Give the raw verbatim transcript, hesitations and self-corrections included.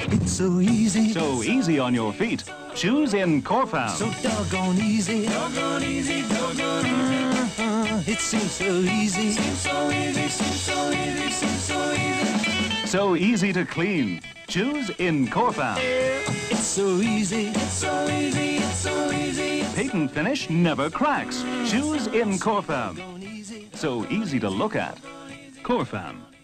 It's so easy. So easy on your feet. Shoes in Corfam. So doggone easy. Doggone easy, doggone easy. Uh, it seems so easy. Seems so easy, seems so easy, seems so easy. So easy to clean. Shoes in Corfam. It's so easy. It's so easy, it's so easy. Patent finish never cracks. Shoes in Corfam. So easy to look at. Corfam.